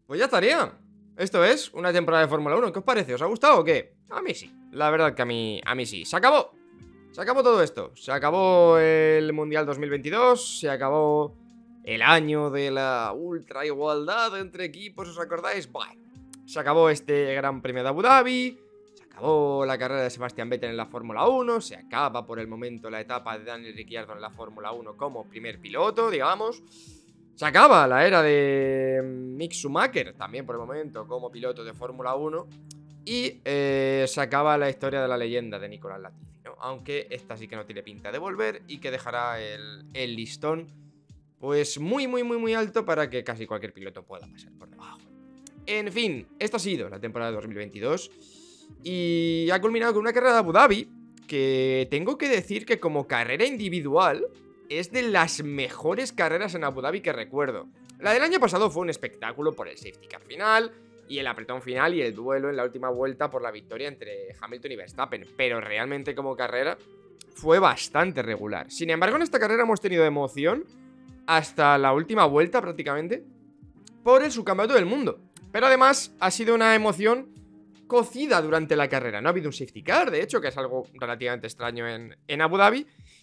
Pues ya estaría. Esto es una temporada de Fórmula 1. ¿Qué os parece? ¿Os ha gustado o qué? A mí sí. La verdad que a mí sí. ¡Se acabó! Se acabó todo esto. Se acabó el Mundial 2022. Se acabó el año de la ultra igualdad entre equipos. ¿Os acordáis? Bueno, se acabó este Gran Premio de Abu Dhabi. Se acabó la carrera de Sebastián Vettel en la Fórmula 1. Se acaba por el momento la etapa de Daniel Ricciardo en la Fórmula 1 como primer piloto, digamos. Se acaba la era de Mick Schumacher, también por el momento, como piloto de Fórmula 1. Y se acaba la historia de la leyenda de Nicolás Latifi, ¿no? Aunque esta sí que no tiene pinta de volver y que dejará el listón pues muy alto para que casi cualquier piloto pueda pasar por debajo. En fin, esta ha sido la temporada de 2022 y ha culminado con una carrera de Abu Dhabi que tengo que decir que como carrera individual es de las mejores carreras en Abu Dhabi que recuerdo. La del año pasado fue un espectáculo por el safety car final y el apretón final y el duelo en la última vuelta por la victoria entre Hamilton y Verstappen, pero realmente como carrera fue bastante regular. Sin embargo, en esta carrera hemos tenido emoción hasta la última vuelta prácticamente por el subcampeonato del mundo. Pero además ha sido una emoción cocida durante la carrera. No ha habido un safety car, de hecho, que es algo relativamente extraño en Abu Dhabi.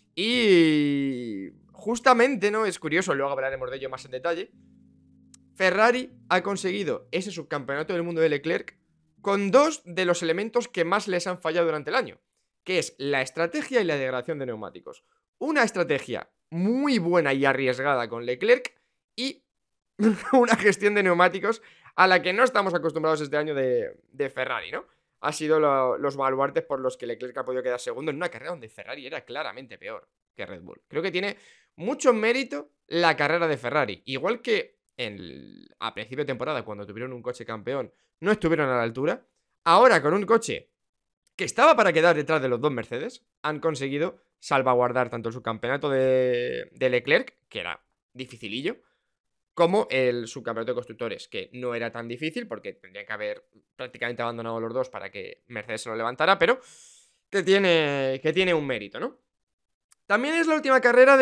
Y justamente, ¿no? Es curioso, luego hablaremos de ello más en detalle. Ferrari ha conseguido ese subcampeonato del mundo de Leclerc con dos de los elementos que más les han fallado durante el año, que es la estrategia y la degradación de neumáticos. Una estrategia muy buena y arriesgada con Leclerc y una gestión de neumáticos a la que no estamos acostumbrados este año de Ferrari, ¿no? Ha sido los baluartes por los que Leclerc ha podido quedar segundo en una carrera donde Ferrari era claramente peor que Red Bull. Creo que tiene mucho mérito la carrera de Ferrari. Igual que a principio de temporada, cuando tuvieron un coche campeón, no estuvieron a la altura. Ahora, con un coche que estaba para quedar detrás de los dos Mercedes, han conseguido salvaguardar tanto el subcampeonato de Leclerc, que era dificilillo, como el subcampeonato de constructores, que no era tan difícil porque tendrían que haber prácticamente abandonado los dos para que Mercedes se lo levantara, pero que tiene un mérito, ¿no? También es la última carrera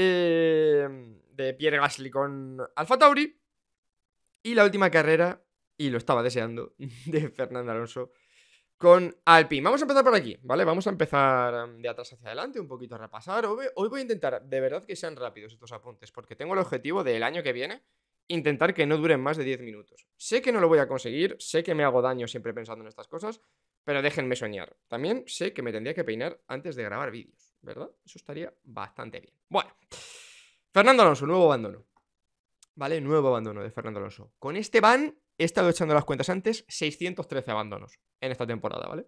de Pierre Gasly con Alfa Tauri y la última carrera, y lo estaba deseando, de Fernando Alonso con Alpine. Vamos a empezar por aquí, ¿vale? Vamos a empezar de atrás hacia adelante, un poquito a repasar. Hoy voy a intentar, de verdad, que sean rápidos estos apuntes, porque tengo el objetivo del año que viene intentar que no duren más de 10 minutos. Sé que no lo voy a conseguir, sé que me hago daño siempre pensando en estas cosas, pero déjenme soñar. También sé que me tendría que peinar antes de grabar vídeos, ¿verdad? Eso estaría bastante bien. Bueno, Fernando Alonso, nuevo abandono. ¿Vale? Nuevo abandono de Fernando Alonso. Con este van, he estado echando las cuentas antes, 613 abandonos en esta temporada, ¿vale?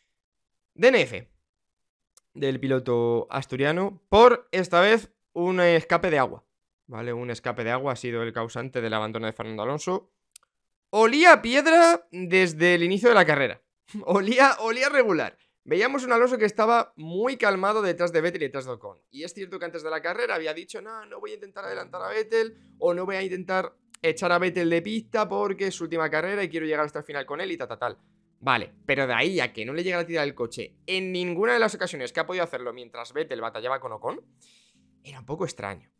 DNF del piloto asturiano por, esta vez, un escape de agua, ¿vale? Un escape de agua ha sido el causante del abandono de Fernando Alonso. Olía a piedra desde el inicio de la carrera. Olía regular. Veíamos un Alonso que estaba muy calmado detrás de Vettel y detrás de Ocon. Y es cierto que antes de la carrera había dicho, no voy a intentar adelantar a Vettel, o no voy a intentar echar a Vettel de pista porque es su última carrera y quiero llegar hasta el final con él y tal. Vale, pero de ahí a que no le llegara a tirar el coche en ninguna de las ocasiones que ha podido hacerlo mientras Vettel batallaba con Ocon, era un poco extraño.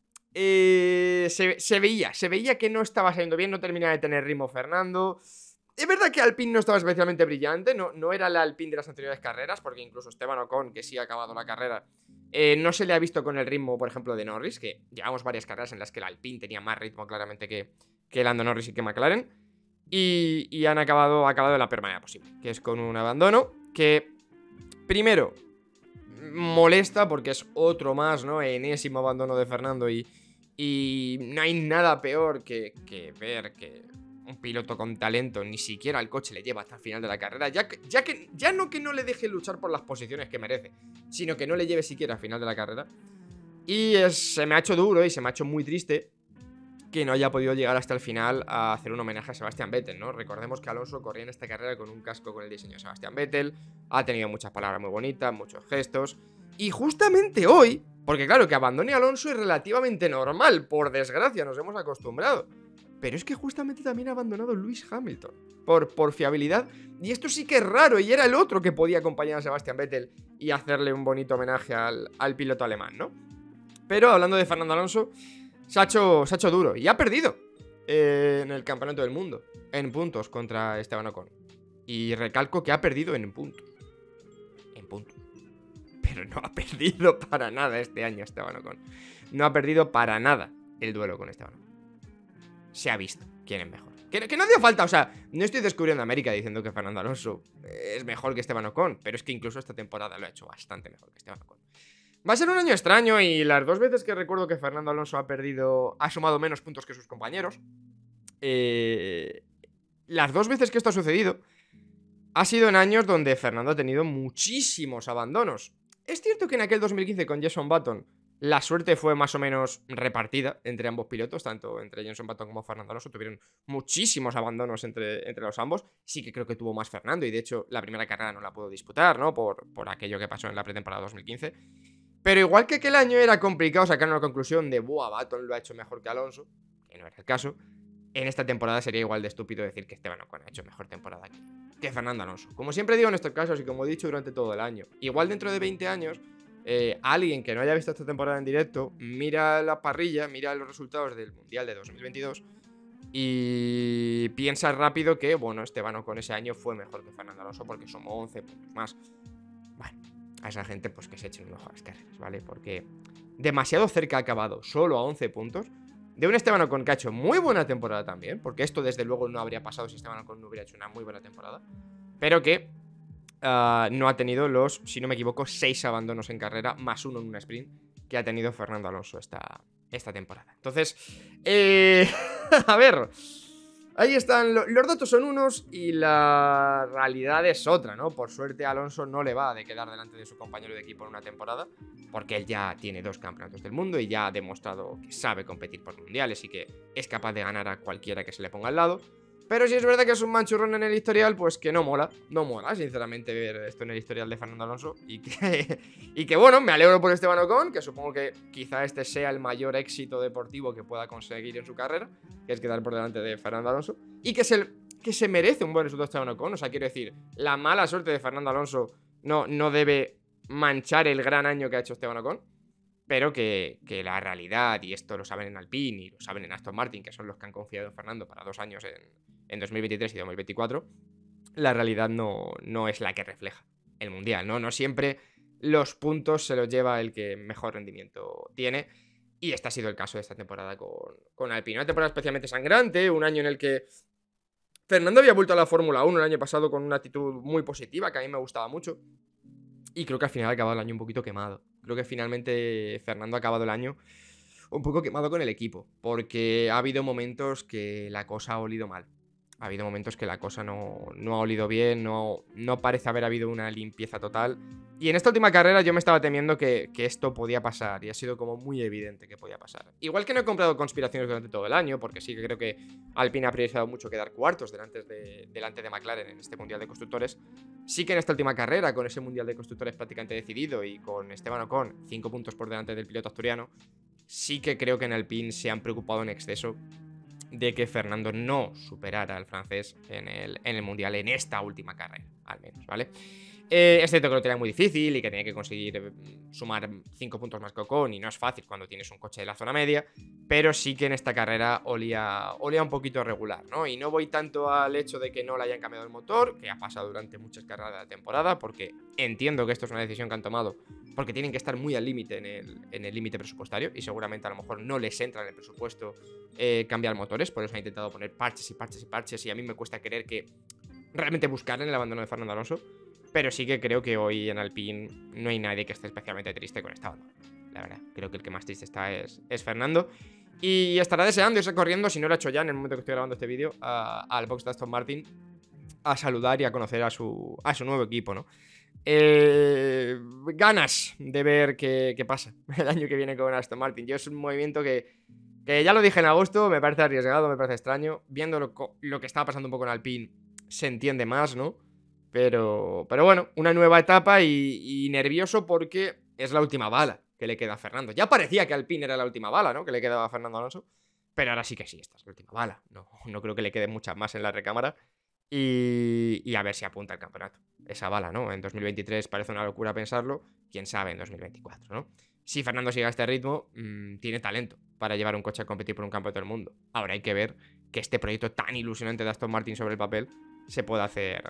Se veía que no estaba saliendo bien, no terminaba de tener ritmo Fernando. Es verdad que Alpine no estaba especialmente brillante, no era la Alpine de las anteriores carreras, porque incluso Esteban Ocon, que sí ha acabado la carrera, no se le ha visto con el ritmo, por ejemplo, de Norris, que llevamos varias carreras en las que el Alpine tenía más ritmo claramente que Lando Norris y que McLaren, y han acabado de la peor manera posible, que es con un abandono que, primero, molesta porque es otro más, ¿no? Enésimo abandono de Fernando y no hay nada peor que ver que un piloto con talento ni siquiera el coche le lleva hasta el final de la carrera, ya no que no le deje luchar por las posiciones que merece, sino que no le lleve siquiera al final de la carrera. Y se me ha hecho duro y se me ha hecho muy triste que no haya podido llegar hasta el final a hacer un homenaje a Sebastián Vettel, ¿no? Recordemos que Alonso corría en esta carrera con un casco con el diseño de Sebastián Vettel, ha tenido muchas palabras muy bonitas, muchos gestos, y justamente hoy, porque claro, que abandone a Alonso es relativamente normal, por desgracia, nos hemos acostumbrado, pero es que justamente también ha abandonado Lewis Hamilton por fiabilidad, y esto sí que es raro, y era el otro que podía acompañar a Sebastián Vettel y hacerle un bonito homenaje al piloto alemán, ¿no? Pero hablando de Fernando Alonso, se ha hecho duro y ha perdido en el campeonato del mundo en puntos contra Esteban Ocon. Y recalco que ha perdido en puntos. En puntos. Pero no ha perdido para nada este año Esteban Ocon. No ha perdido para nada el duelo con Esteban Ocon. Se ha visto quién es mejor. Que no hacía falta, o sea, no estoy descubriendo América diciendo que Fernando Alonso es mejor que Esteban Ocon, pero es que incluso esta temporada lo ha hecho bastante mejor que Esteban Ocon. Va a ser un año extraño y las dos veces que recuerdo que Fernando Alonso ha sumado menos puntos que sus compañeros, las dos veces que esto ha sucedido ha sido en años donde Fernando ha tenido muchísimos abandonos. Es cierto que en aquel 2015 con Jenson Button la suerte fue más o menos repartida entre ambos pilotos, tanto entre Jenson Button como Fernando Alonso tuvieron muchísimos abandonos entre los ambos. Sí que creo que tuvo más Fernando y de hecho la primera carrera no la pudo disputar, ¿no? Por aquello que pasó en la pretemporada 2015. Pero igual que aquel año era complicado sacar una conclusión de buah, Button lo ha hecho mejor que Alonso, que no era el caso, en esta temporada sería igual de estúpido decir que Esteban Ocon ha hecho mejor temporada que Fernando Alonso. Como siempre digo en estos casos y como he dicho durante todo el año, igual dentro de 20 años, alguien que no haya visto esta temporada en directo, mira la parrilla, mira los resultados del Mundial de 2022 y piensa rápido que, bueno, Esteban Ocon ese año fue mejor que Fernando Alonso porque somos 11 puntos más. Bueno, a esa gente pues que se echen un ojo a las carreras, ¿vale? Porque demasiado cerca ha acabado, solo a 11 puntos, de un Esteban Ocon que ha hecho muy buena temporada también, porque esto desde luego no habría pasado si Esteban Ocon no hubiera hecho una muy buena temporada, pero que no ha tenido los, si no me equivoco, 6 abandonos en carrera, más uno en una sprint, que ha tenido Fernando Alonso esta temporada. Entonces, a ver, ahí están, los datos son unos y la realidad es otra, ¿no? Por suerte a Alonso no le va de quedar delante de su compañero de equipo en una temporada, porque él ya tiene 2 campeonatos del mundo y ya ha demostrado que sabe competir por mundiales y que es capaz de ganar a cualquiera que se le ponga al lado. Pero si es verdad que es un manchurrón en el historial, pues que no mola, sinceramente, ver esto en el historial de Fernando Alonso. Y que bueno, me alegro por Esteban Ocon, que supongo que quizá este sea el mayor éxito deportivo que pueda conseguir en su carrera, que es quedar por delante de Fernando Alonso. Y que se merece un buen resultado Esteban Ocon, o sea, quiero decir, la mala suerte de Fernando Alonso no debe manchar el gran año que ha hecho Esteban Ocon. Pero que la realidad, y esto lo saben en Alpine y lo saben en Aston Martin, que son los que han confiado en Fernando para 2 años en 2023 y 2024, la realidad no es la que refleja el Mundial, ¿no? No siempre los puntos se los lleva el que mejor rendimiento tiene. Y este ha sido el caso de esta temporada con Alpine. Una temporada especialmente sangrante, un año en el que Fernando había vuelto a la Fórmula 1 el año pasado con una actitud muy positiva, que a mí me gustaba mucho. Y creo que al final ha acabado el año un poquito quemado. Creo que finalmente Fernando ha acabado el año un poco quemado con el equipo, porque ha habido momentos que la cosa ha olido mal. Ha habido momentos que la cosa no ha olido bien, no parece haber habido una limpieza total. Y en esta última carrera yo me estaba temiendo que esto podía pasar, y ha sido como muy evidente que podía pasar. Igual que no he comprado conspiraciones durante todo el año, porque sí que creo que Alpine ha priorizado mucho quedar cuartos delante de McLaren en este Mundial de Constructores. Sí que en esta última carrera, con ese Mundial de Constructores prácticamente decidido y con Esteban Ocon 5 puntos por delante del piloto asturiano, sí que creo que en Alpine se han preocupado en exceso de que Fernando no superara al francés en el Mundial en esta última carrera, al menos, ¿vale? Es cierto que lo tenía muy difícil y que tenía que conseguir sumar 5 puntos más que Ocon, y no es fácil cuando tienes un coche de la zona media, pero sí que en esta carrera olía un poquito regular, ¿no? Y no voy tanto al hecho de que no le hayan cambiado el motor, que ha pasado durante muchas carreras de la temporada, porque entiendo que esto es una decisión que han tomado porque tienen que estar muy al límite en el límite presupuestario, y seguramente a lo mejor no les entra en el presupuesto cambiar motores, por eso han intentado poner parches y parches y parches, y a mí me cuesta creer que realmente buscaran el abandono de Fernando Alonso. Pero sí que creo que hoy en Alpine no hay nadie que esté especialmente triste con esta abandono. La verdad, creo que el que más triste está es Fernando. Y estará deseando irse corriendo, si no lo ha hecho ya en el momento que estoy grabando este vídeo, al box de Aston Martin, a saludar y a conocer a su nuevo equipo, ¿no? Ganas de ver qué pasa el año que viene con Aston Martin. Yo es un movimiento que ya lo dije en agosto, me parece arriesgado, me parece extraño. Viendo lo que estaba pasando un poco en Alpine, se entiende más, ¿no? Pero bueno, una nueva etapa y nervioso porque es la última bala que le queda a Fernando. Ya parecía que Alpine era la última bala, ¿no? Que le quedaba a Fernando Alonso. Pero ahora sí que sí, esta es la última bala. No creo que le queden muchas más en la recámara. Y a ver si apunta el campeonato. Esa bala, ¿no? En 2023 parece una locura pensarlo. Quién sabe en 2024, ¿no? Si Fernando sigue a este ritmo, tiene talento para llevar un coche a competir por un campeonato del mundo. Ahora hay que ver que este proyecto tan ilusionante de Aston Martin sobre el papel se pueda hacer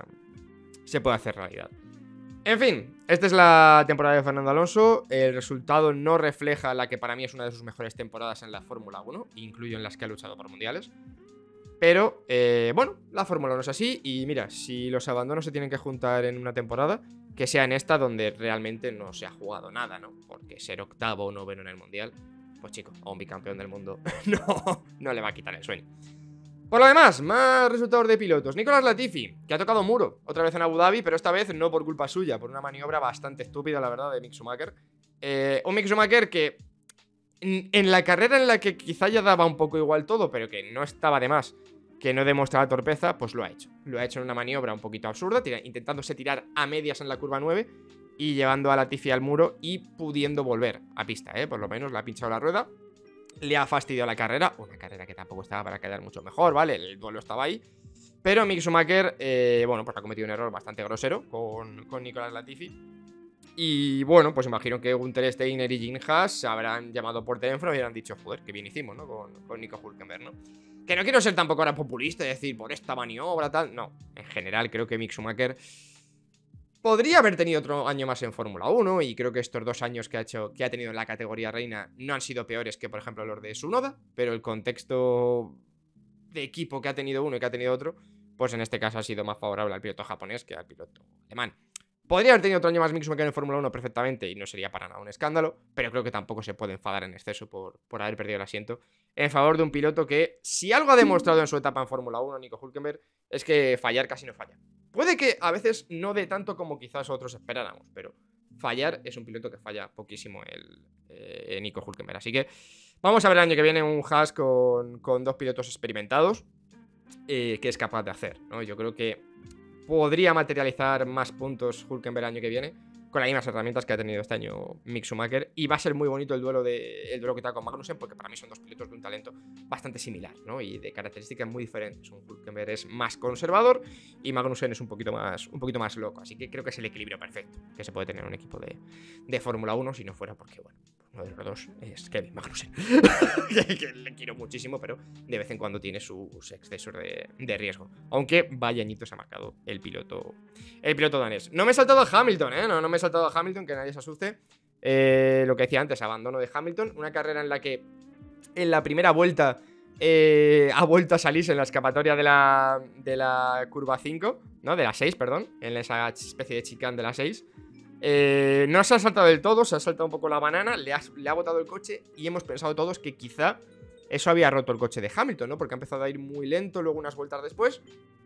realidad. En fin, esta es la temporada de Fernando Alonso. El resultado no refleja la que para mí es una de sus mejores temporadas en la Fórmula 1, incluyo en las que ha luchado por mundiales. Pero, bueno, la Fórmula 1 es así. Y mira, si los abandonos se tienen que juntar en una temporada, que sea en esta donde realmente no se ha jugado nada, ¿no? Porque ser octavo o noveno en el mundial, pues chico, a un bicampeón del mundo no le va a quitar el sueño. Por lo demás, más resultados de pilotos. Nicolás Latifi, que ha tocado muro otra vez en Abu Dhabi, pero esta vez no por culpa suya, por una maniobra bastante estúpida, la verdad, de Mick Schumacher. Un Mick Schumacher que en la carrera en la que quizá ya daba un poco igual todo, pero que no estaba de más, que no demostraba torpeza, pues lo ha hecho. Lo ha hecho en una maniobra un poquito absurda, intentándose tirar a medias en la curva 9 y llevando a Latifi al muro y pudiendo volver a pista, por lo menos le ha pinchado la rueda. Le ha fastidiado la carrera, una carrera que tampoco estaba para quedar mucho mejor, ¿vale? El duelo estaba ahí. Pero Mick Schumacher, bueno, pues ha cometido un error bastante grosero con Nicolás Latifi. Y bueno, pues imagino que Günther Steiner y Jim Haas se habrán llamado por teléfono y habrán dicho, joder, qué bien hicimos, ¿no? Con Nico Hülkenberg, ¿no? Que no quiero ser tampoco ahora populista y decir, por esta maniobra, tal. No, en general creo que Mick Schumacher podría haber tenido otro año más en Fórmula 1 y creo que estos 2 años que ha tenido en la categoría reina no han sido peores que, por ejemplo, los de Tsunoda, pero el contexto de equipo que ha tenido uno y que ha tenido otro, pues en este caso ha sido más favorable al piloto japonés que al piloto alemán. Podría haber tenido otro año más Mick Schumacher en Fórmula 1 perfectamente y no sería para nada un escándalo, pero creo que tampoco se puede enfadar en exceso por haber perdido el asiento en favor de un piloto que, si algo ha demostrado en su etapa en Fórmula 1, Nico Hülkenberg, es que fallar casi no falla. Puede que a veces no dé tanto como quizás otros esperáramos, pero fallar es un piloto que falla poquísimo el Nico Hülkenberg. Así que vamos a ver el año que viene un Haas con 2 pilotos experimentados que es capaz de hacer, ¿no? Yo creo que podría materializar más puntos Hülkenberg el año que viene con las mismas herramientas que ha tenido este año Mick Schumacher. Y va a ser muy bonito el duelo que está con Magnussen, porque para mí son 2 pilotos de un talento bastante similar, ¿no? Y de características muy diferentes. Un Hülkenberg es más conservador y Magnussen es un poquito más loco. Así que creo que es el equilibrio perfecto que se puede tener en un equipo de Fórmula 1, si no fuera porque, bueno, uno de los dos es Kevin Magnussen. que le quiero muchísimo, pero de vez en cuando tiene sus excesos de riesgo. Aunque vaya añitos ha marcado el piloto danés. No me he saltado a Hamilton, no me he saltado a Hamilton, que nadie se asuste. Lo que decía antes, abandono de Hamilton. Una carrera en la que en la primera vuelta ha vuelto a salirse en la escapatoria de la curva 5, ¿no? De la 6, perdón. En esa especie de chicane de la 6. No se ha saltado del todo, se ha saltado un poco la banana, le ha botado el coche y hemos pensado todos que quizá eso había roto el coche de Hamilton, ¿no? Porque ha empezado a ir muy lento, luego unas vueltas después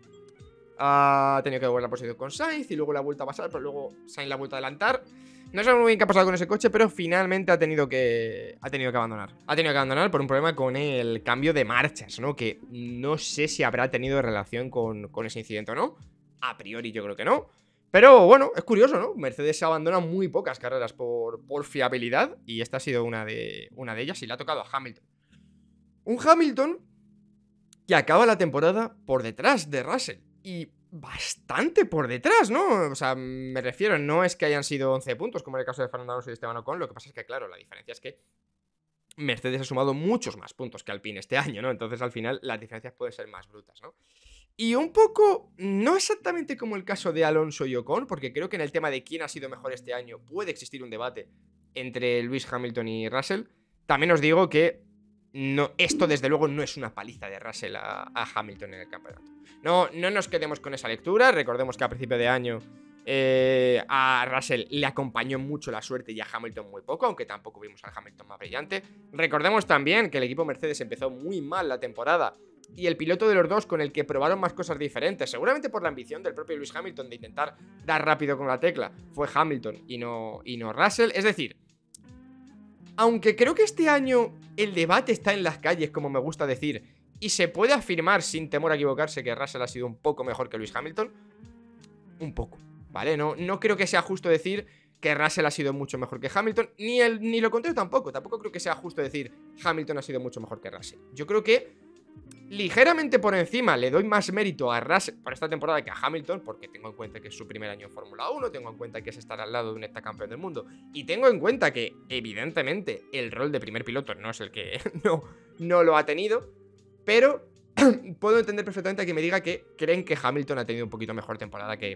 ha tenido que devolver la posición con Sainz y luego la vuelta a pasar, pero luego Sainz la ha vuelto a adelantar. No sé muy bien qué ha pasado con ese coche, pero finalmente ha tenido que abandonar. Ha tenido que abandonar por un problema con el cambio de marchas, ¿no? Que no sé si habrá tenido relación con ese incidente o no. A priori yo creo que no. Pero bueno, es curioso, ¿no? Mercedes abandona muy pocas carreras por fiabilidad y esta ha sido una de ellas y le ha tocado a Hamilton. Un Hamilton que acaba la temporada por detrás de Russell y bastante por detrás, ¿no? O sea, me refiero, no es que hayan sido 11 puntos como en el caso de Fernando Alonso y Esteban Ocon, lo que pasa es que, claro, la diferencia es que Mercedes ha sumado muchos más puntos que Alpine este año, ¿no? Entonces al final las diferencias pueden ser más brutas, ¿no? Y un poco, no exactamente como el caso de Alonso y Ocon, porque creo que en el tema de quién ha sido mejor este año puede existir un debate entre Lewis Hamilton y Russell. También os digo que esto desde luego no es una paliza de Russell a Hamilton en el campeonato. No nos quedemos con esa lectura. Recordemos que a principio de año a Russell le acompañó mucho la suerte y a Hamilton muy poco, aunque tampoco vimos al Hamilton más brillante. Recordemos también que el equipo Mercedes empezó muy mal la temporada y el piloto de los dos con el que probaron más cosas diferentes, seguramente por la ambición del propio Lewis Hamilton de intentar dar rápido con la tecla, fue Hamilton y no Russell. Es decir, aunque creo que este año el debate está en las calles, como me gusta decir, y se puede afirmar sin temor a equivocarse que Russell ha sido un poco mejor que Lewis Hamilton, un poco, ¿vale? No creo que sea justo decir que Russell ha sido mucho mejor que Hamilton, ni lo contrario tampoco creo que sea justo decir Hamilton ha sido mucho mejor que Russell. Yo creo que ligeramente por encima le doy más mérito a Russell por esta temporada que a Hamilton, porque tengo en cuenta que es su primer año en Fórmula 1, tengo en cuenta que es estar al lado de un heptacampeón del mundo, y tengo en cuenta que, evidentemente, el rol de primer piloto no es el que no lo ha tenido, pero puedo entender perfectamente a quien me diga que creen que Hamilton ha tenido un poquito mejor temporada que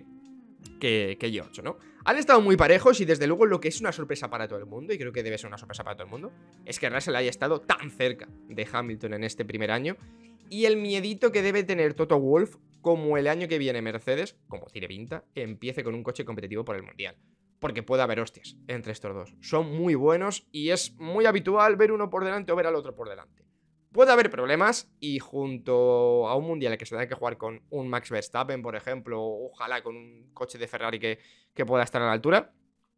George, ¿no? Han estado muy parejos y desde luego lo que es una sorpresa para todo el mundo, y creo que debe ser una sorpresa para todo el mundo, es que Russell haya estado tan cerca de Hamilton en este primer año, y el miedito que debe tener Toto Wolff como el año que viene Mercedes, como tiene pinta, empiece con un coche competitivo por el Mundial. Porque puede haber hostias entre estos dos. Son muy buenos y es muy habitual ver uno por delante o ver al otro por delante. Puede haber problemas y junto a un mundial en el que se tenga que jugar con un Max Verstappen, por ejemplo, ojalá con un coche de Ferrari que pueda estar a la altura,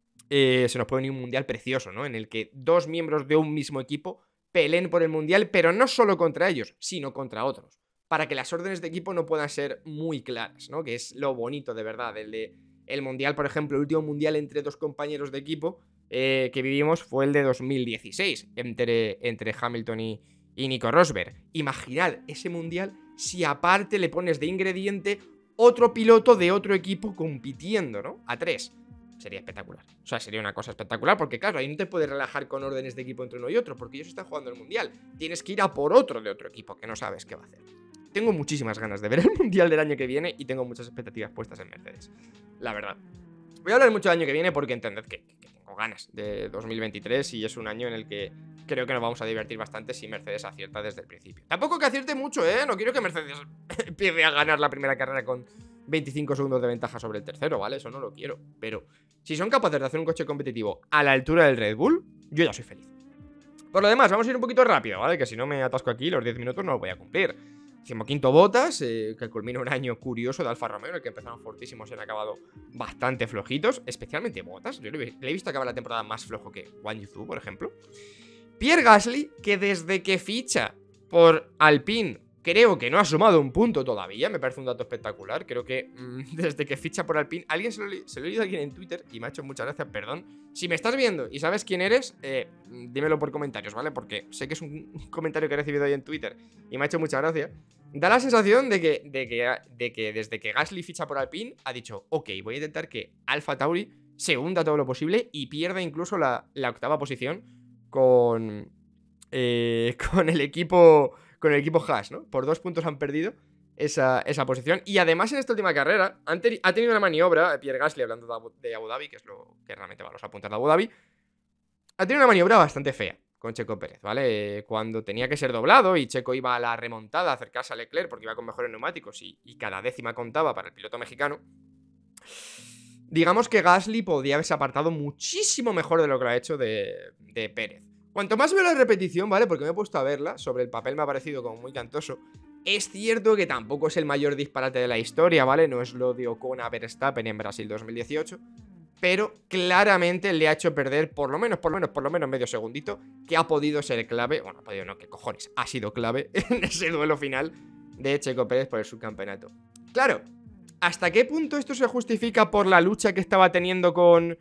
se nos puede venir un mundial precioso, ¿no? En el que dos miembros de un mismo equipo peleen por el mundial, pero no solo contra ellos, sino contra otros. Para que las órdenes de equipo no puedan ser muy claras, ¿no? Que es lo bonito de verdad. El mundial, por ejemplo, el último mundial entre dos compañeros de equipo que vivimos fue el de 2016, entre Hamilton y Nico Rosberg. Imaginad ese mundial si aparte le pones de ingrediente otro piloto de otro equipo compitiendo, ¿no? A tres. Sería espectacular. O sea, sería una cosa espectacular porque, claro, ahí no te puedes relajar con órdenes de equipo entre uno y otro porque ellos están jugando el mundial. Tienes que ir a por otro de otro equipo que no sabes qué va a hacer. Tengo muchísimas ganas de ver el mundial del año que viene y tengo muchas expectativas puestas en Mercedes. La verdad. Voy a hablar mucho del año que viene porque entended que tengo ganas de 2023 y es un año en el que creo que nos vamos a divertir bastante si Mercedes acierta desde el principio. Tampoco que acierte mucho, ¿eh? No quiero que Mercedes empiece a ganar la primera carrera con 25 segundos de ventaja sobre el tercero, ¿vale? Eso no lo quiero. Pero si son capaces de hacer un coche competitivo a la altura del Red Bull, yo ya soy feliz. Por lo demás, vamos a ir un poquito rápido, ¿vale? Que si no me atasco aquí, los 10 minutos no los voy a cumplir. 15º Bottas, que culmina un año curioso de Alfa Romeo, en el que empezaron fortísimos y han acabado bastante flojitos, especialmente Bottas. Yo le he visto acabar la temporada más flojo que Guan Yu Zhou, por ejemplo. Pierre Gasly, que desde que ficha por Alpine, creo que no ha sumado un punto todavía, me parece un dato espectacular. Creo que desde que ficha por Alpine, alguien se lo he leído a alguien en Twitter y me ha hecho muchas gracias, perdón. Si me estás viendo y sabes quién eres, dímelo por comentarios, ¿vale? Porque sé que es un comentario que he recibido ahí en Twitter y me ha hecho mucha gracia. Da la sensación de que desde que Gasly ficha por Alpine ha dicho, ok, voy a intentar que Alfa Tauri se hunda todo lo posible y pierda incluso la octava posición con el equipo Haas, ¿no? Por 2 puntos han perdido esa posición. Y además en esta última carrera ha tenido una maniobra, Pierre Gasly, hablando de Abu Dhabi, que es lo que realmente va a los apuntes de Abu Dhabi, ha tenido una maniobra bastante fea con Checo Pérez, ¿vale? Cuando tenía que ser doblado y Checo iba a la remontada a acercarse a Leclerc porque iba con mejores neumáticos y cada décima contaba para el piloto mexicano, digamos que Gasly podría haberse apartado muchísimo mejor de lo que lo ha hecho de Pérez. Cuanto más veo la repetición, ¿vale? Porque me he puesto a verla, sobre el papel me ha parecido como muy cantoso. Es cierto que tampoco es el mayor disparate de la historia, ¿vale? No es lo de Ocon a Verstappen en Brasil 2018, pero claramente le ha hecho perder por lo menos medio segundito, que ha podido ser clave, bueno, ha podido no, que cojones, ha sido clave en ese duelo final de Checo Pérez por el subcampeonato. Claro, ¿hasta qué punto esto se justifica por la lucha que estaba teniendo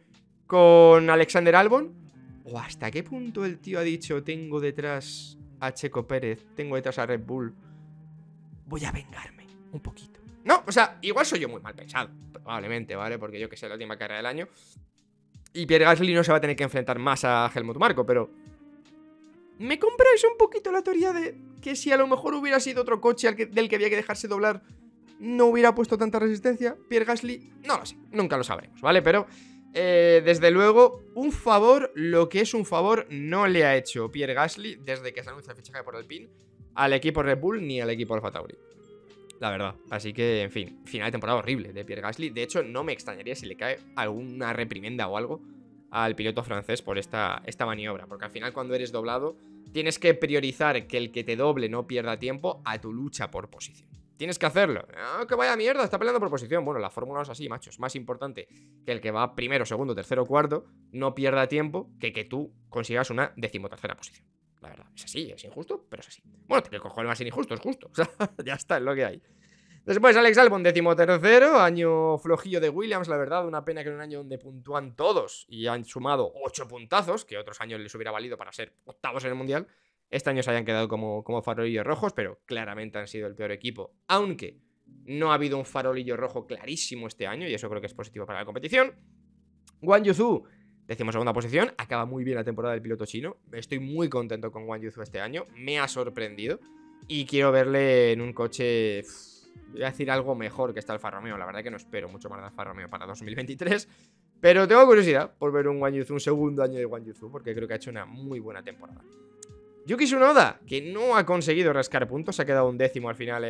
con Alexander Albon? ¿O hasta qué punto el tío ha dicho, tengo detrás a Checo Pérez, tengo detrás a Red Bull, voy a vengarme un poquito? No, o sea, igual soy yo muy mal pensado, probablemente, ¿vale? Porque yo que sé, la última carrera del año y Pierre Gasly no se va a tener que enfrentar más a Helmut Marko, pero ¿me compráis un poquito la teoría de que si a lo mejor hubiera sido otro coche del que había que dejarse doblar, no hubiera puesto tanta resistencia Pierre Gasly? No lo sé, nunca lo sabremos, ¿vale? Pero desde luego, un favor, lo que es un favor, no le ha hecho Pierre Gasly desde que se anuncia el fichaje por Alpine al equipo Red Bull ni al equipo Alfa Tauri. La verdad, así que, en fin, final de temporada horrible de Pierre Gasly. De hecho, no me extrañaría si le cae alguna reprimenda o algo al piloto francés por esta maniobra, porque al final cuando eres doblado tienes que priorizar que el que te doble no pierda tiempo a tu lucha por posición. Tienes que hacerlo. ¡Ah, que vaya mierda! Está peleando por posición. Bueno, la fórmula es así, macho. Es más importante que el que va primero, segundo, tercero, cuarto no pierda tiempo que tú consigas una 13ª posición. La verdad, es así, es injusto, pero es así. Bueno, te cojo el más injusto, es justo. O sea, ya está, es lo que hay. Después Alex Albon, 13º, año flojillo de Williams, la verdad, una pena que en un año donde puntúan todos y han sumado 8 puntazos, que otros años les hubiera valido para ser octavos en el Mundial, este año se hayan quedado como farolillos rojos, pero claramente han sido el peor equipo, aunque no ha habido un farolillo rojo clarísimo este año, y eso creo que es positivo para la competición. Guan Yu Zhou, 12ª posición, acaba muy bien la temporada del piloto chino, estoy muy contento con Guan Yu Zhou este año, me ha sorprendido. Y quiero verle en un coche, voy a decir algo mejor que está Alfa Romeo. La verdad que no espero mucho más de Alfa Romeo para 2023. Pero tengo curiosidad por ver un segundo año de Wang Yuzu, porque creo que ha hecho una muy buena temporada. Yuki Tsunoda, que no ha conseguido rascar puntos, se ha quedado un décimo al final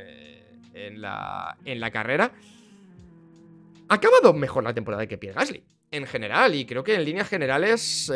en la carrera. Ha acabado mejor la temporada que Pierre Gasly, en general, y creo que en líneas generales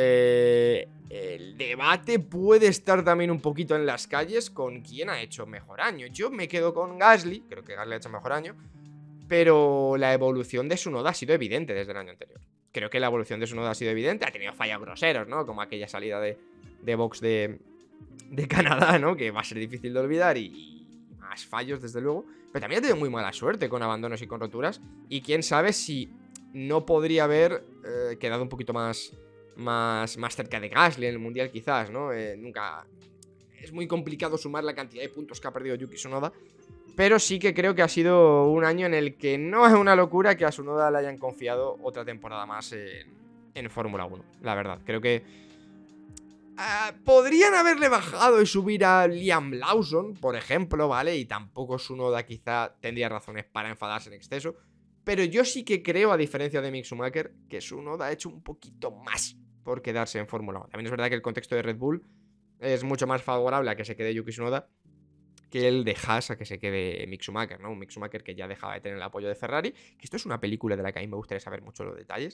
el debate puede estar también un poquito en las calles con quién ha hecho mejor año. Yo me quedo con Gasly, creo que Gasly ha hecho mejor año, pero la evolución de Tsunoda ha sido evidente desde el año anterior. Creo que la evolución de Tsunoda ha sido evidente, ha tenido fallos groseros, ¿no? Como aquella salida de box de Canadá, ¿no? Que va a ser difícil de olvidar y más fallos, desde luego. Pero también ha tenido muy mala suerte con abandonos y con roturas. Y quién sabe si no podría haber quedado un poquito más cerca de Gasly en el Mundial, quizás, ¿no? Nunca... Es muy complicado sumar la cantidad de puntos que ha perdido Yuki Tsunoda. Pero sí que creo que ha sido un año en el que no es una locura que a Tsunoda le hayan confiado otra temporada más en Fórmula 1. La verdad, creo que podrían haberle bajado y subir a Liam Lawson, por ejemplo, ¿vale? Y tampoco Tsunoda quizá tendría razones para enfadarse en exceso. Pero yo sí que creo, a diferencia de Mick Schumacher, que Tsunoda ha hecho un poquito más por quedarse en Fórmula 1. También es verdad que el contexto de Red Bull es mucho más favorable a que se quede Yuki Tsunoda que el de Haas a que se quede Mick Schumacher, ¿no? Un Mick Schumacher que ya dejaba de tener el apoyo de Ferrari. Que esto es una película de la que a mí me gustaría saber mucho los detalles.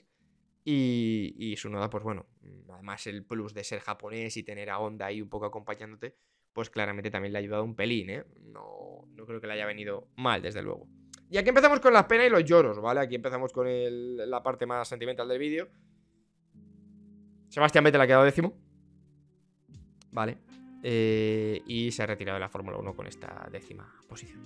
Y Tsunoda, pues bueno, además el plus de ser japonés y tener a Honda ahí un poco acompañándote, pues claramente también le ha ayudado un pelín, ¿eh? No creo que le haya venido mal, desde luego. Y aquí empezamos con las penas y los lloros, ¿vale? Aquí empezamos con la parte más sentimental del vídeo. Sebastián Vettel ha quedado décimo. Vale. Y se ha retirado de la Fórmula 1 con esta décima posición.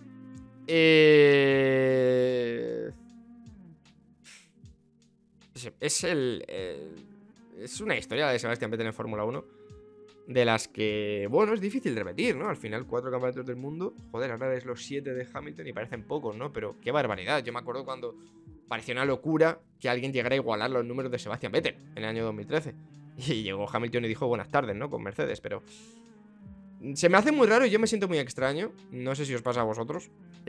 Es una historia de Sebastián Vettel en Fórmula 1 de las que, bueno, es difícil de repetir, ¿no? Al final 4 campeonatos del mundo. Joder, ahora ves los 7 de Hamilton y parecen pocos, ¿no? Pero qué barbaridad. Yo me acuerdo cuando parecía una locura que alguien llegara a igualar los números de Sebastián Vettel en el año 2013. Y llegó Hamilton y dijo buenas tardes, ¿no? Con Mercedes, pero... Se me hace muy raro y yo me siento muy extraño. No sé si os pasa a vosotros.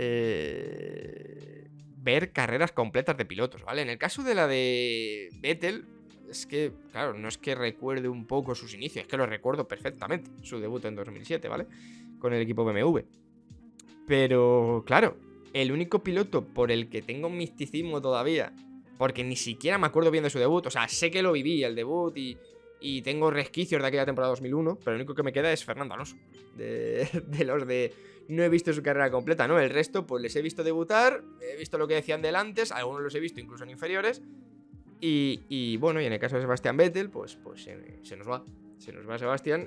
Ver carreras completas de pilotos, ¿vale? En el caso de la de Vettel, es que, claro, no es que recuerde un poco sus inicios, es que lo recuerdo perfectamente. Su debut en 2007, ¿vale? Con el equipo BMW. Pero, claro, el único piloto por el que tengo un misticismo todavía, porque ni siquiera me acuerdo bien de su debut, o sea, sé que lo viví, el debut, y tengo resquicios de aquella temporada 2001, pero lo único que me queda es Fernando Alonso. De los de... No he visto su carrera completa, ¿no? El resto, pues les he visto debutar, he visto lo que decían del antes, algunos los he visto incluso en inferiores. Y bueno, y en el caso de Sebastián Vettel, pues se nos va. Se nos va Sebastián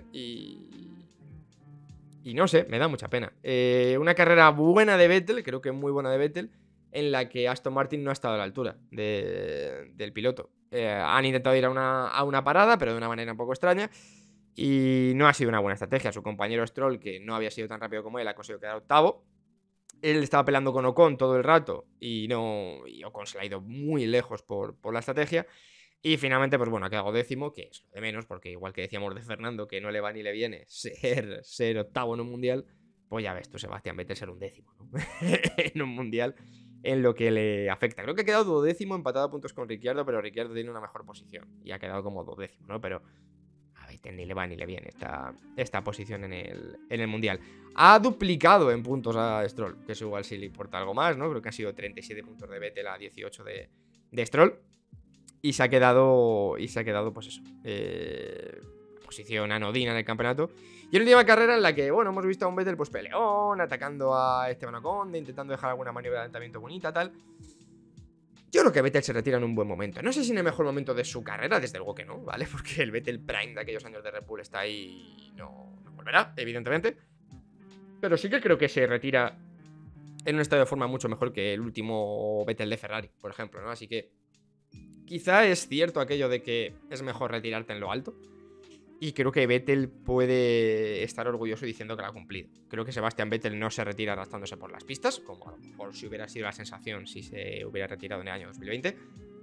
y no sé, me da mucha pena. Una carrera buena de Vettel, creo que muy buena de Vettel, en la que Aston Martin no ha estado a la altura del piloto. Han intentado ir a una parada, pero de una manera un poco extraña. Y no ha sido una buena estrategia. Su compañero Stroll, que no había sido tan rápido como él, ha conseguido quedar octavo. Él estaba peleando con Ocon todo el rato y Ocon se le ha ido muy lejos por la estrategia. Y finalmente, pues bueno, ha quedado décimo, que es lo de menos, porque igual que decíamos de Fernando, que no le va ni le viene ser octavo en un mundial, pues ya ves tú, Sebastián Vettel ser un décimo, ¿no? En un mundial, en lo que le afecta. Creo que ha quedado duodécimo, empatado a puntos con Ricciardo, pero Ricciardo tiene una mejor posición y ha quedado como duodécimo, ¿no? Pero a Vettel ni le va ni le viene esta posición en el mundial. Ha duplicado en puntos a Stroll, que eso igual sí le importa algo más, ¿no? Creo que han sido 37 puntos de Vettel a 18 de Stroll. Y se ha quedado, pues eso, posición anodina en el campeonato. Y en la última carrera en la que, bueno, hemos visto a un Vettel pues peleón, atacando a Esteban Ocon, intentando dejar alguna maniobra de adelantamiento bonita, tal. Yo creo que Vettel se retira en un buen momento. No sé si en el mejor momento de su carrera, desde luego que no, ¿vale? Porque el Vettel Prime de aquellos años de Red Bull está ahí y no volverá, evidentemente. Pero sí que creo que se retira en un estado de forma mucho mejor que el último Vettel de Ferrari, por ejemplo, ¿no? Así que quizá es cierto aquello de que es mejor retirarte en lo alto. Y creo que Vettel puede estar orgulloso diciendo que lo ha cumplido. Creo que Sebastián Vettel no se retira arrastrándose por las pistas, como a lo mejor si hubiera sido la sensación si se hubiera retirado en el año 2020. Creo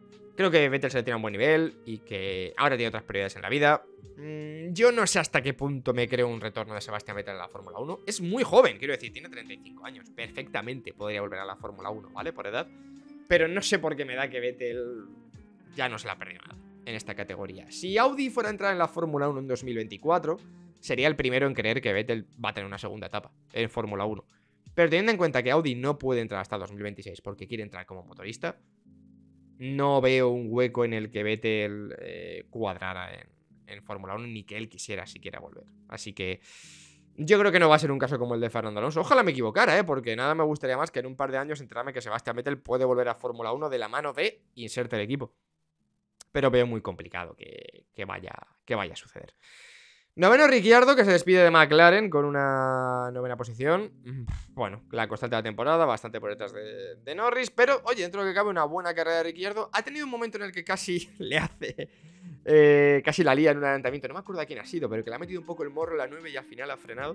Creo que Vettel se tiene un buen nivel y que ahora tiene otras prioridades en la vida. Yo no sé hasta qué punto me creo un retorno de Sebastián Vettel en la Fórmula 1. Es muy joven, quiero decir, tiene 35 años. Perfectamente podría volver a la Fórmula 1, ¿vale? Por edad. Pero no sé por qué me da que Vettel ya no se la ha perdido nada en esta categoría. Si Audi fuera a entrar en la Fórmula 1 en 2024, sería el primero en creer que Vettel va a tener una segunda etapa en Fórmula 1. Pero teniendo en cuenta que Audi no puede entrar hasta 2026 porque quiere entrar como motorista, no veo un hueco en el que Vettel cuadrara en Fórmula 1, ni que él quisiera siquiera volver. Así que yo creo que no va a ser un caso como el de Fernando Alonso. Ojalá me equivocara, porque nada me gustaría más que en un par de años enterarme que Sebastián Vettel puede volver a Fórmula 1 de la mano de inserte el equipo. Pero veo muy complicado que vaya a suceder. Noveno Ricciardo, que se despide de McLaren con una novena posición. Bueno, la constante de la temporada, bastante por detrás de Norris. Pero, oye, dentro de lo que cabe, una buena carrera de Ricciardo. Ha tenido un momento en el que casi le hace... casi la lía en un adelantamiento. No me acuerdo a quién ha sido, pero que le ha metido un poco el morro en la 9 y al final ha frenado.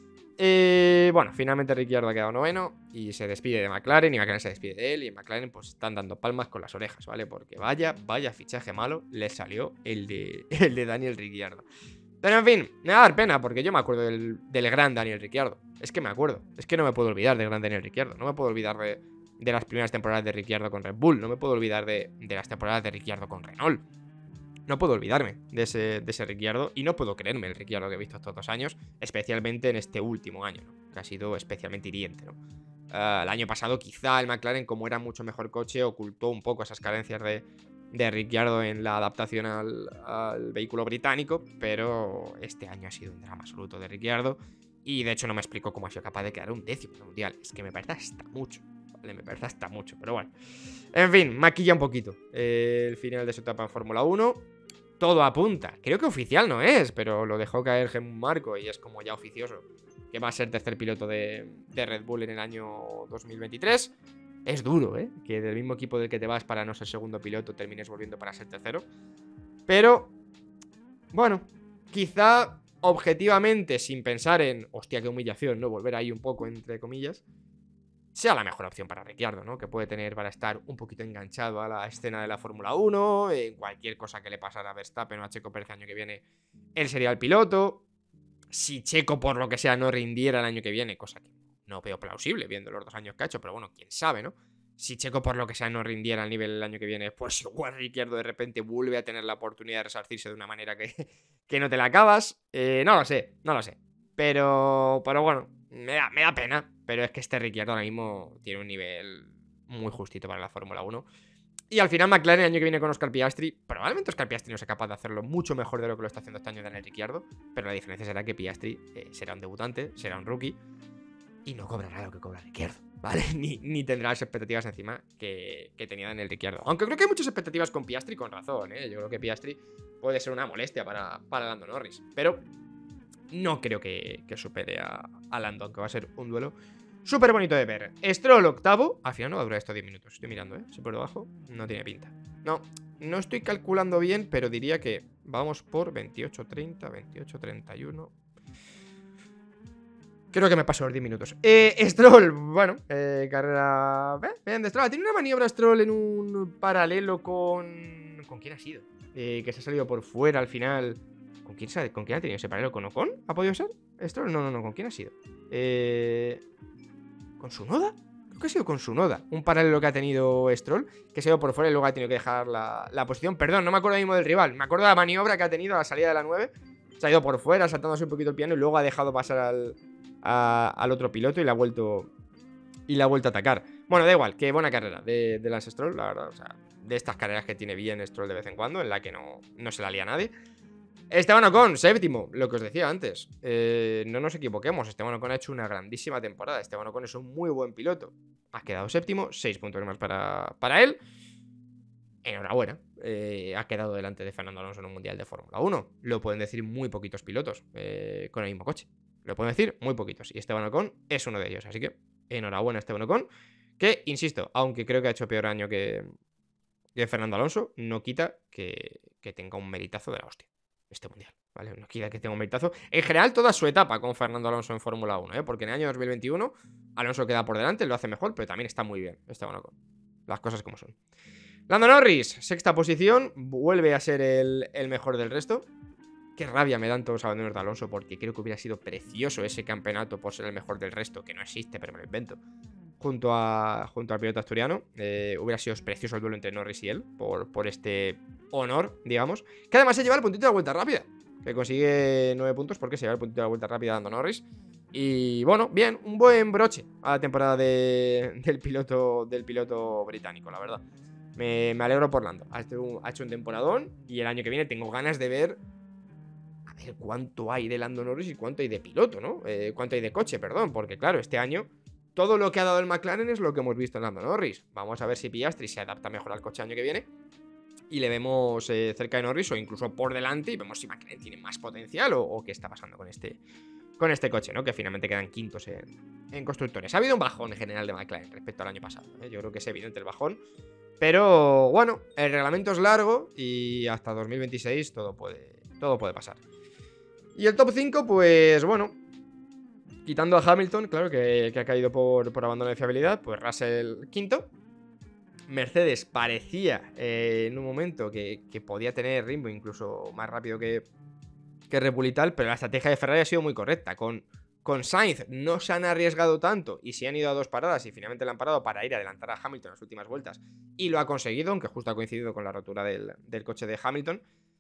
Bueno, finalmente Ricciardo ha quedado noveno y se despide de McLaren y McLaren se despide de él y McLaren pues están dando palmas con las orejas, ¿vale? Porque vaya fichaje malo le salió el de Daniel Ricciardo. Pero en fin, me va a dar pena porque yo me acuerdo del gran Daniel Ricciardo. Es que me acuerdo, es que no me puedo olvidar del gran Daniel Ricciardo. No me puedo olvidar de las primeras temporadas de Ricciardo con Red Bull. No me puedo olvidar de las temporadas de Ricciardo con Renault. No puedo olvidarme de ese Ricciardo y no puedo creerme el Ricciardo que he visto estos 2 años, especialmente en este último año, ¿no? Que ha sido especialmente hiriente, ¿no? El año pasado quizá el McLaren, como era mucho mejor coche, ocultó un poco esas carencias de Ricciardo en la adaptación al vehículo británico, pero este año ha sido un drama absoluto de Ricciardo y de hecho no me explico cómo ha sido capaz de quedar un décimo en el mundial. Es que me parece hasta mucho, ¿vale? Me parece hasta mucho, pero bueno. En fin, maquilla un poquito el final de su etapa en Fórmula 1. Todo apunta, creo que oficial no es, pero lo dejó caer Helmut Marko y es como ya oficioso que va a ser tercer piloto de Red Bull en el año 2023. Es duro, que del mismo equipo del que te vas para no ser segundo piloto termines volviendo para ser tercero. Pero, bueno, quizá objetivamente, sin pensar en, hostia, qué humillación, ¿no? Volver ahí un poco, entre comillas, sea la mejor opción para Ricciardo, ¿no? Que puede tener para estar un poquito enganchado a la escena de la Fórmula 1, en cualquier cosa que le pasara a Verstappen o a Checo Pérez el año que viene, él sería el piloto. Si Checo, por lo que sea, no rindiera el año que viene, cosa que no veo plausible viendo los 2 años que ha hecho, pero bueno, quién sabe, ¿no? Si Checo, por lo que sea, no rindiera al nivel el año que viene, pues igual Ricciardo de repente vuelve a tener la oportunidad de resarcirse de una manera que no te la acabas. No lo sé. Pero bueno, me da pena. Pero es que este Ricciardo ahora mismo tiene un nivel muy justito para la Fórmula 1. Y al final McLaren el año que viene con Oscar Piastri, probablemente Oscar Piastri no sea capaz de hacerlo mucho mejor de lo que lo está haciendo este año Daniel Ricciardo, pero la diferencia será que Piastri será un debutante, será un rookie y no cobrará lo que cobra Ricciardo, ¿vale? Ni tendrá las expectativas encima que tenía Daniel Ricciardo. Aunque creo que hay muchas expectativas con Piastri con razón, ¿eh? Yo creo que Piastri puede ser una molestia para Lando Norris, pero no creo que supere a Lando, aunque va a ser un duelo súper bonito de ver. Stroll octavo. Al final no va a durar estos 10 minutos. Estoy mirando, ¿eh? Si por debajo, no tiene pinta. No estoy calculando bien, pero diría que vamos por 28-30, 28-31. Creo que me paso los 10 minutos. Stroll, bueno, carrera... Bien, de Stroll. Tiene una maniobra Stroll en un paralelo con... ¿Con quién ha sido? Que se ha salido por fuera al final. ¿Con quién ha tenido ese paralelo? ¿Con Ocon? ¿Ha podido ser? ¿Stroll? No. ¿Con quién ha sido? ¿Con Tsunoda? Creo que ha sido con Tsunoda. Un paralelo que ha tenido Stroll, que se ha ido por fuera y luego ha tenido que dejar la posición. Perdón, no me acuerdo mismo del rival. Me acuerdo de la maniobra que ha tenido a la salida de la 9. Se ha ido por fuera, saltándose un poquito el piano y luego ha dejado pasar al otro piloto y la ha vuelto a atacar. Bueno, da igual, qué buena carrera de Lance Stroll, la verdad. O sea, de estas carreras que tiene bien Stroll de vez en cuando, en la que no se la lía a nadie. Esteban Ocon, séptimo, lo que os decía antes. No nos equivoquemos, Esteban Ocon ha hecho una grandísima temporada. Esteban Ocon es un muy buen piloto. Ha quedado séptimo, 6 puntos más para él. Enhorabuena. Ha quedado delante de Fernando Alonso en un mundial de Fórmula 1. Lo pueden decir muy poquitos pilotos con el mismo coche. Lo pueden decir muy poquitos. Y Esteban Ocon es uno de ellos. Así que enhorabuena a Esteban Ocon. Que, insisto, aunque creo que ha hecho peor año que Fernando Alonso, no quita que tenga un meritazo de la hostia este mundial, ¿vale? No quita que tenga un meritazo. En general, toda su etapa con Fernando Alonso en Fórmula 1, porque en el año 2021 Alonso queda por delante, lo hace mejor, pero también está muy bien Esteban Ocon. Las cosas como son. Lando Norris, sexta posición, vuelve a ser el mejor del resto. Qué rabia me dan todos los abandonos de Alonso, porque creo que hubiera sido precioso ese campeonato por ser el mejor del resto, que no existe, pero me lo invento. Junto al piloto asturiano, hubiera sido precioso el duelo entre Norris y él, por este honor, digamos. Que además se lleva el puntito de la vuelta rápida, que consigue 9 puntos porque se lleva el puntito de la vuelta rápida dando Norris. Y bueno, bien, un buen broche a la temporada del piloto británico, la verdad. Me alegro por Lando. Ha hecho un temporadón y el año que viene tengo ganas de ver a ver cuánto hay de Lando Norris y cuánto hay de piloto, ¿no? Cuánto hay de coche, perdón, porque claro, este año todo lo que ha dado el McLaren es lo que hemos visto en Lando Norris. Vamos a ver si Piastri se adapta mejor al coche el año que viene y le vemos cerca de Norris o incluso por delante y vemos si McLaren tiene más potencial o qué está pasando con este coche, ¿no? Que finalmente quedan quintos en constructores. Ha habido un bajón en general de McLaren respecto al año pasado, ¿eh? Yo creo que es evidente el bajón. Pero bueno, el reglamento es largo y hasta 2026 todo puede pasar. Y el top 5, pues bueno, quitando a Hamilton, claro, que ha caído por abandono de fiabilidad, pues Russell quinto. Mercedes parecía en un momento que podía tener ritmo incluso más rápido que Red Bull y tal, pero la estrategia de Ferrari ha sido muy correcta. Con Sainz no se han arriesgado tanto y se han ido a 2 paradas y finalmente le han parado para ir a adelantar a Hamilton en las últimas vueltas. Y lo ha conseguido, aunque justo ha coincidido con la rotura del coche de Hamilton.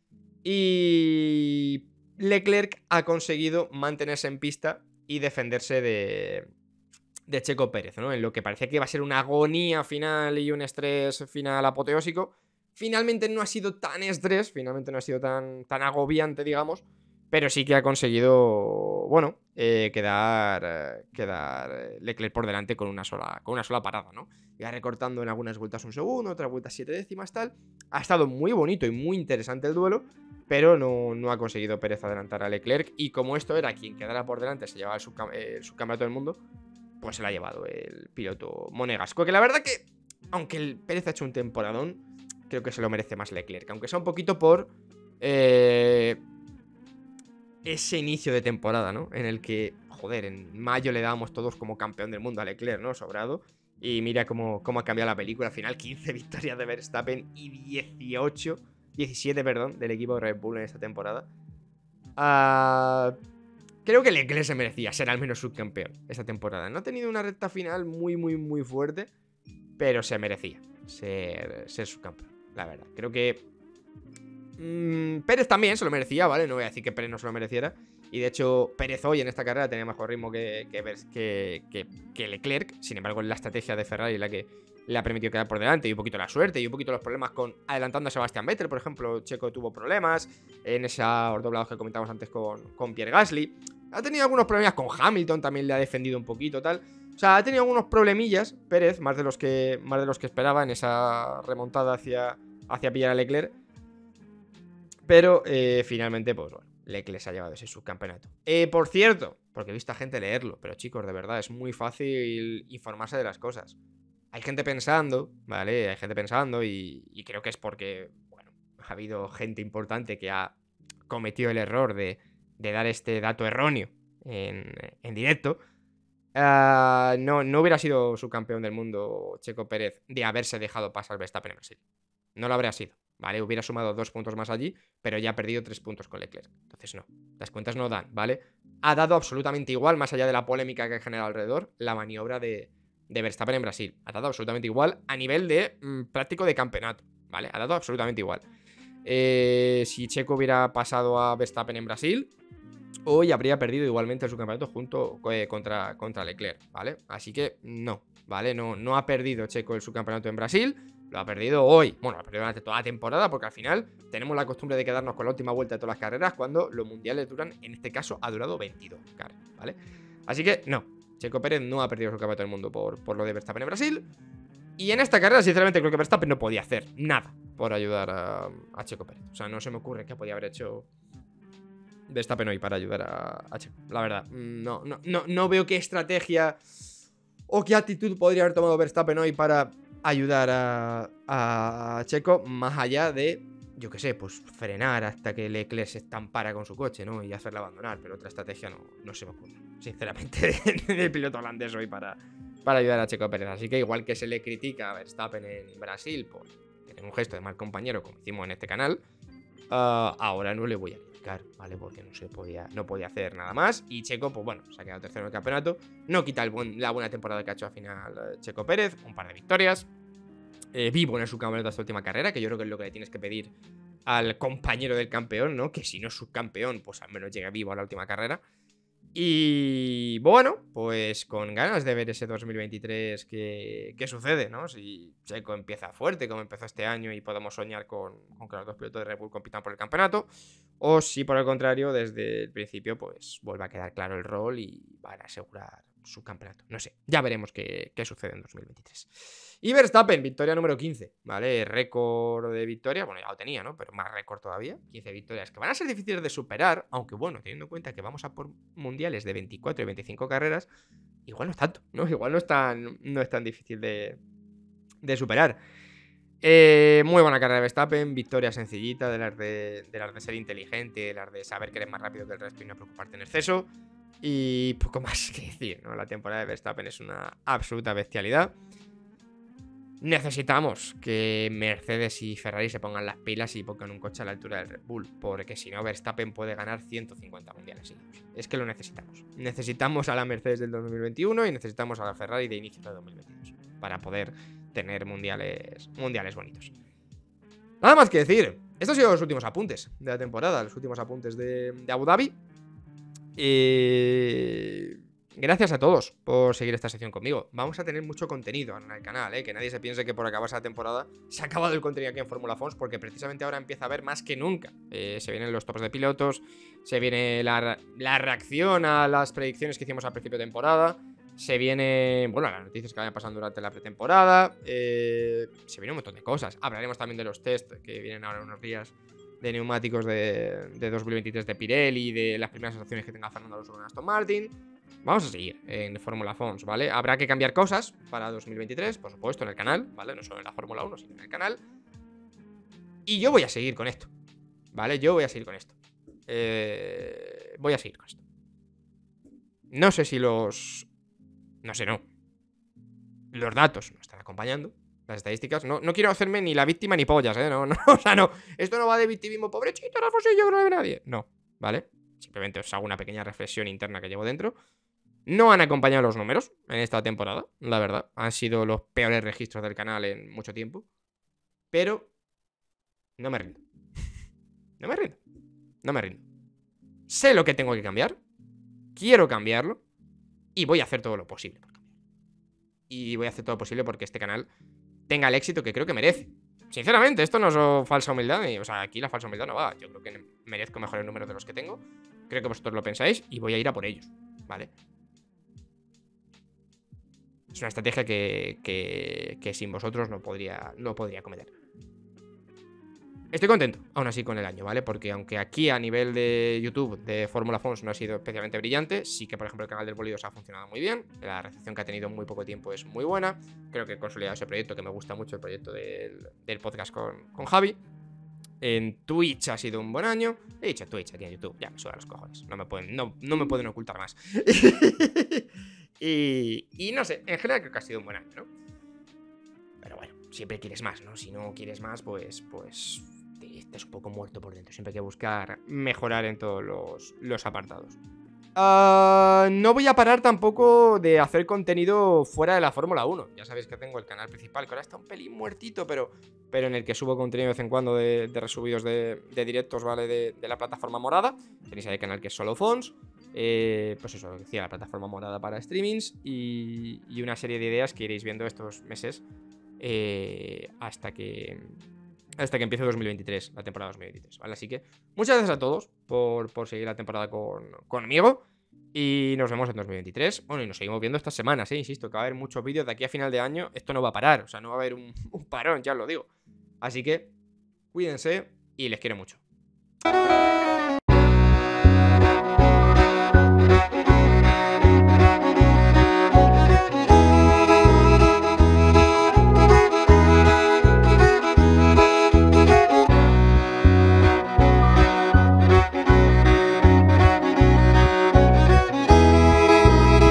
Y Leclerc ha conseguido mantenerse en pista y defenderse de Checo Pérez, ¿no? En lo que parecía que iba a ser una agonía final y un estrés final apoteósico. Finalmente no ha sido tan estrés, finalmente no ha sido tan agobiante, digamos. Pero sí que ha conseguido, bueno, quedar Leclerc por delante con una sola parada, ¿no? Iba recortando en algunas vueltas un segundo, otras vueltas 7 décimas, tal. Ha estado muy bonito y muy interesante el duelo, pero no ha conseguido Pérez adelantar a Leclerc. Y como esto era quien quedara por delante, se llevaba el subcampeonato del mundo, pues se lo ha llevado el piloto monegasco. Que la verdad que, aunque el Pérez ha hecho un temporadón, creo que se lo merece más Leclerc. Aunque sea un poquito por ese inicio de temporada, ¿no? En el que, joder, en mayo le dábamos todos como campeón del mundo a Leclerc, ¿no? Sobrado. Y mira cómo ha cambiado la película. Al final, 15 victorias de Verstappen y 17, perdón, del equipo de Red Bull en esta temporada. Creo que Leclerc se merecía ser al menos subcampeón esta temporada. No ha tenido una recta final muy, muy, muy fuerte, pero se merecía ser subcampeón, la verdad. Creo que Pérez también se lo merecía, ¿vale? No voy a decir que Pérez no se lo mereciera. Y de hecho, Pérez hoy en esta carrera tenía mejor ritmo que Leclerc. Sin embargo, la estrategia de Ferrari la que le ha permitido quedar por delante. Y un poquito la suerte y un poquito los problemas con adelantando a Sebastián Vettel, por ejemplo. Checo tuvo problemas en esos doblados que comentamos antes con Pierre Gasly. Ha tenido algunos problemas con Hamilton, también le ha defendido un poquito, tal. O sea, ha tenido algunos problemillas Pérez, más de los que esperaba en esa remontada hacia pillar a Leclerc. Pero finalmente, pues bueno, Leclerc se ha llevado ese subcampeonato. Por cierto, porque he visto a gente leerlo, pero chicos, de verdad, es muy fácil informarse de las cosas. Hay gente pensando, ¿vale? Hay gente pensando y creo que es porque, bueno, ha habido gente importante que ha cometido el error de dar este dato erróneo en directo. No hubiera sido subcampeón del mundo Checo Pérez de haberse dejado pasar Verstappen en Brasil. No lo habría sido, ¿vale? Hubiera sumado 2 puntos más allí, pero ya ha perdido 3 puntos con Leclerc. Entonces no, las cuentas no dan, ¿vale? Ha dado absolutamente igual, más allá de la polémica que ha generado alrededor, la maniobra de Verstappen en Brasil. Ha dado absolutamente igual a nivel de práctico de campeonato, ¿vale? Ha dado absolutamente igual. Si Checo hubiera pasado a Verstappen en Brasil, hoy habría perdido igualmente el subcampeonato contra Leclerc, ¿vale? Así que no, ¿vale? No ha perdido Checo el subcampeonato en Brasil, lo ha perdido hoy. Bueno, lo ha perdido durante toda la temporada porque al final tenemos la costumbre de quedarnos con la última vuelta de todas las carreras cuando los mundiales duran, en este caso, ha durado 22 carreras, ¿vale? Así que no, Checo Pérez no ha perdido el subcampeonato del mundo por lo de Verstappen en Brasil. Y en esta carrera, sinceramente, creo que Verstappen no podía hacer nada por ayudar a Checo Pérez. O sea, no se me ocurre qué podía haber hecho Verstappen hoy para ayudar a Checo. La verdad, no veo qué estrategia o qué actitud podría haber tomado Verstappen hoy para ayudar a Checo, más allá de, yo qué sé, pues frenar hasta que Leclerc se estampara con su coche, ¿no? Y hacerle abandonar, pero otra estrategia no se me ocurre, sinceramente, del piloto holandés hoy para ayudar a Checo Pérez. Así que igual que se le critica a Verstappen en Brasil, pues tener un gesto de mal compañero, como hicimos en este canal, ahora no le voy a criticar, ¿vale? Porque no podía hacer nada más. Y Checo, pues bueno, se ha quedado tercero en el campeonato. No quita la buena temporada que ha hecho al final Checo Pérez, un par de victorias. Vivo en el subcampeonato esta última carrera, que yo creo que es lo que le tienes que pedir al compañero del campeón, ¿no? Que si no es subcampeón, pues al menos llegue vivo a la última carrera. Y bueno, pues con ganas de ver ese 2023 qué sucede, ¿no? Si Checo empieza fuerte, como empezó este año, y podemos soñar con que los dos pilotos de Red Bull compitan por el campeonato, o si por el contrario, desde el principio, pues vuelve a quedar claro el rol y van a asegurar su campeonato. No sé, ya veremos qué sucede en 2023. Y Verstappen, victoria número 15, ¿vale? Récord de victorias, bueno, ya lo tenía, ¿no? Pero más récord todavía, 15 victorias, que van a ser difíciles de superar, aunque bueno, teniendo en cuenta que vamos a por mundiales de 24 y 25 carreras, igual no es tanto, ¿no? Igual no es tan difícil de superar. Muy buena carrera de Verstappen, victoria sencillita, de las de ser inteligente, de las de saber que eres más rápido que el resto y no preocuparte en exceso. Y poco más que decir, ¿no? La temporada de Verstappen es una absoluta bestialidad. Necesitamos que Mercedes y Ferrari se pongan las pilas y pongan un coche a la altura del Red Bull, porque si no Verstappen puede ganar 150 mundiales seguidos. Es que lo necesitamos. Necesitamos a la Mercedes del 2021 y necesitamos a la Ferrari de inicio de 2022 para poder tener mundiales bonitos. Nada más que decir. Estos han sido los últimos apuntes de la temporada, los últimos apuntes de Abu Dhabi. Gracias a todos por seguir esta sección conmigo. Vamos a tener mucho contenido en el canal, que nadie se piense que por acabarse la temporada se ha acabado el contenido aquí en Fórmula Fons, porque precisamente ahora empieza a haber más que nunca. Se vienen los tops de pilotos, se viene la reacción a las predicciones que hicimos al principio de temporada, se viene, bueno, las noticias que vayan pasando durante la pretemporada, se viene un montón de cosas. Hablaremos también de los test que vienen ahora en unos días de neumáticos de 2023 de Pirelli, de las primeras sensaciones que tenga Fernando Alonso con Aston Martin. Vamos a seguir en Fórmula Fons, ¿vale? Habrá que cambiar cosas para 2023, por supuesto, en el canal, ¿vale? No solo en la Fórmula 1, sino en el canal. Y yo voy a seguir con esto, ¿vale? Yo voy a seguir con esto. Voy a seguir con esto. No sé si los datos me están acompañando, las estadísticas. No quiero hacerme ni la víctima ni pollas, ¿eh? No, o sea, no. Esto no va de victimismo, pobrecito, Rafosillo, que no ve nadie. No, ¿vale? Simplemente os hago una pequeña reflexión interna que llevo dentro. No han acompañado los números en esta temporada, la verdad. Han sido los peores registros del canal en mucho tiempo. Pero no me rindo. No me rindo. No me rindo. Sé lo que tengo que cambiar. Quiero cambiarlo. Y voy a hacer todo lo posible por cambiarlo. Y voy a hacer todo lo posible porque este canal tenga el éxito que creo que merece. Sinceramente, esto no es falsa humildad. O sea, aquí la falsa humildad no va. Yo creo que merezco mejores números de los que tengo. Creo que vosotros lo pensáis y voy a ir a por ellos, ¿vale? Es una estrategia que sin vosotros no podría cometer. Estoy contento, aún así, con el año, ¿vale? Porque aunque aquí a nivel de YouTube de Fórmula Fons no ha sido especialmente brillante, sí que, por ejemplo, el canal del Bolidos ha funcionado muy bien. La recepción que ha tenido en muy poco tiempo es muy buena. Creo que he consolidado ese proyecto, que me gusta mucho, el proyecto del podcast con Javi. En Twitch ha sido un buen año. He dicho Twitch aquí en YouTube, ya me suda los cojones. No me pueden ocultar más. Y no sé, en general creo que ha sido un buen año, ¿no? Pero bueno, siempre quieres más, ¿no? Si no quieres más, pues estás un poco muerto por dentro. Siempre hay que buscar mejorar en todos los apartados. No voy a parar tampoco de hacer contenido fuera de la Fórmula 1. Ya sabéis que tengo el canal principal, que ahora está un pelín muertito, pero en el que subo contenido de vez en cuando de resubidos de directos, ¿vale? De la plataforma morada. Tenéis ahí el canal que es Solo Fons. Pues eso, decía, la plataforma morada para streamings y una serie de ideas que iréis viendo estos meses hasta que empiece 2023, la temporada 2023, ¿vale? Así que muchas gracias a todos por seguir la temporada conmigo y nos vemos en 2023. Bueno, y nos seguimos viendo estas semanas, insisto, que va a haber muchos vídeos de aquí a final de año. Esto no va a parar, o sea, no va a haber un parón, ya os lo digo. Así que cuídense y les quiero mucho.